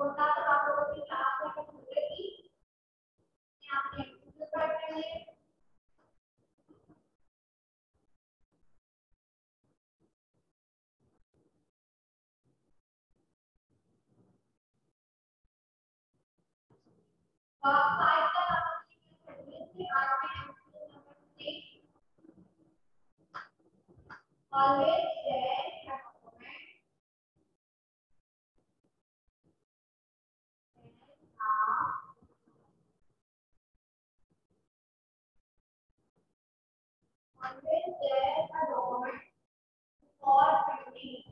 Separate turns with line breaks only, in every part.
होता तो आप लोगों की क्लास में मिलेगी आपने एक्सरसाइज करते हैं फाइव तक आपने आज में number 6 always share your comment always share a document for printing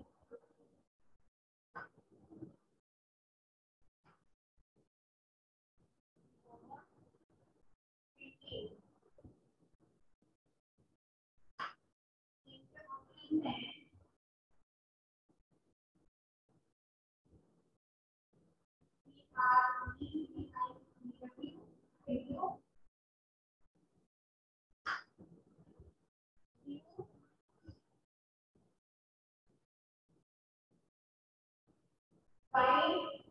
find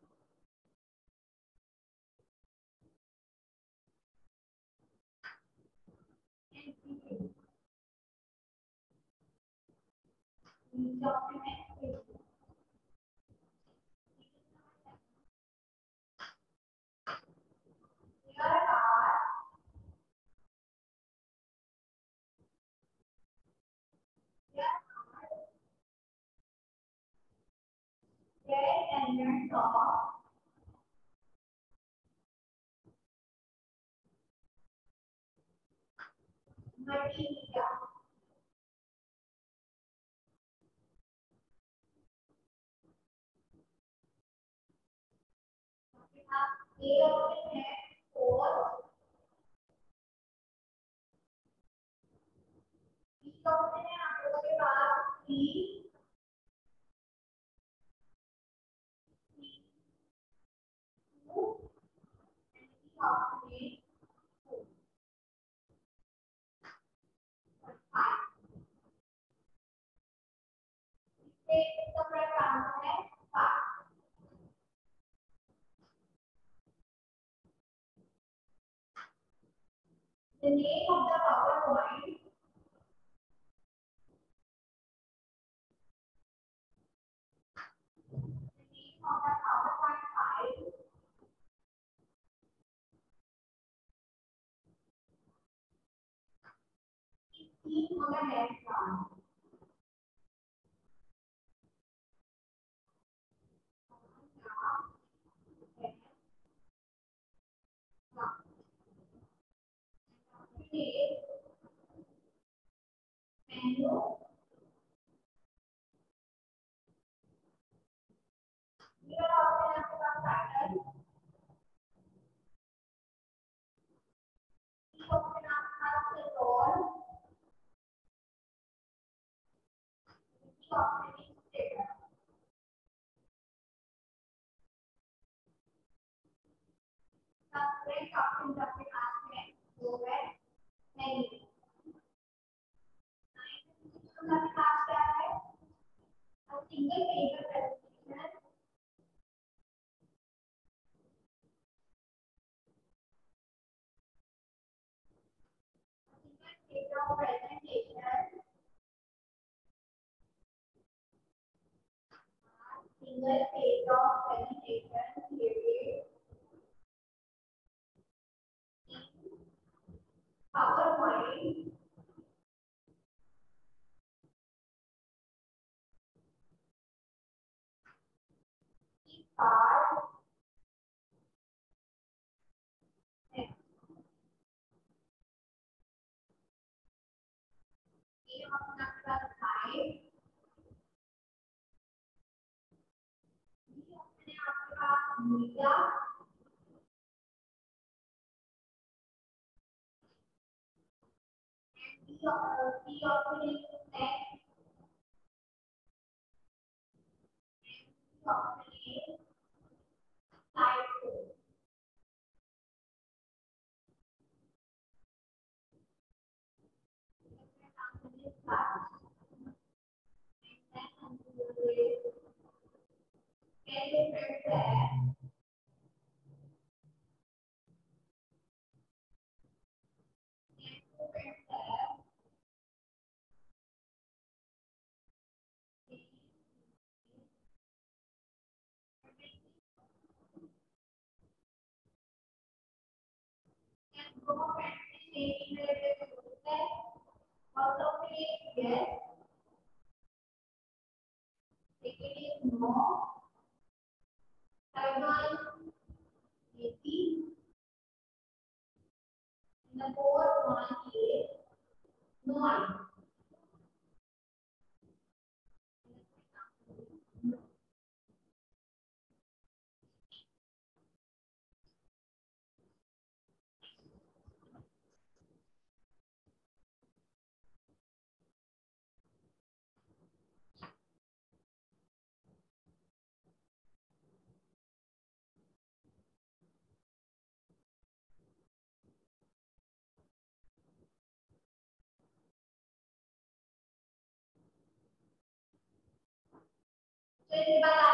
document here are red elements of material A option है 4 B option है आप लोगों के पास 3 2 and C option है 4 और 5 इससे इसका करेक्ट आंसर है 5 The name of the PowerPoint file is seen on the left side. Menu here option आपके पास title C option आपके पास role D option is status subject option आपके पास है वो है menu आपके पास क्या है a single page of presentation single page of presentation created in PowerPoint is part ये हम अपना क्लास 5 ये अपने आपके पास media C option is text C option is slide show 10 different flags. Different flags. And go practice taking the flag. Also create yes. Take it is no. Third one, maybe. And the fourth one is no. So, ini